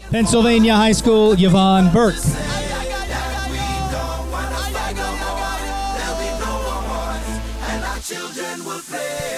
Pennsylvania High School, Yvonne Burke. Children will play.